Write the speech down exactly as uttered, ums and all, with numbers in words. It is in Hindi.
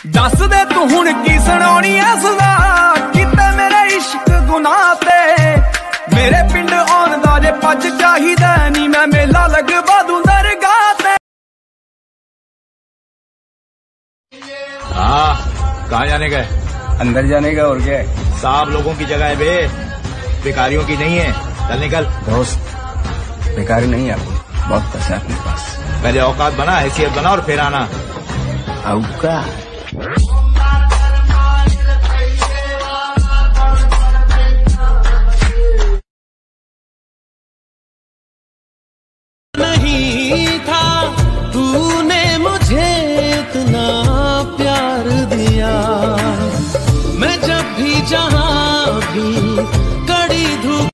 दस दे तू हुण की सुनानी है सदा किते मेरे इश्क गुनाह ते मेरे पिंड आउण दा जे पज चाहिदा नी मैं मेला लगवा दूं दरगाह ते। हाँ, कहाँ जाने का है? अंदर जाने का। और क्या है? साहब लोगों की जगह है बे, बेकारियों की नहीं है। चल निकल। दोस्त बेकारी नहीं है, बहुत पैसा है अपने पास। पहले औकात बना, हैसियत बना और फिर आना। औकात नहीं था, तूने मुझे इतना प्यार दिया। मैं जब भी जहां भी कड़ी धूप